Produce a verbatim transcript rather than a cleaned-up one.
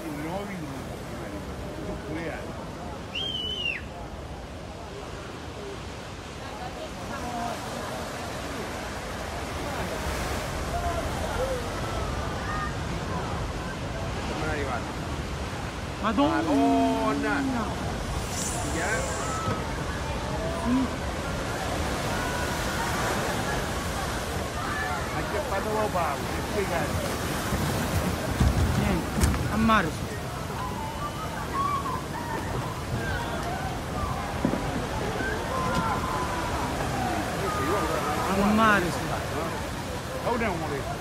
nuovi due anni. Come è arrivato? Madonna! Madonna! Yeah. Mm. Ha chiappato la Paolo, che spiegare? Niente, a mare su. A mare su. Ora è un momento.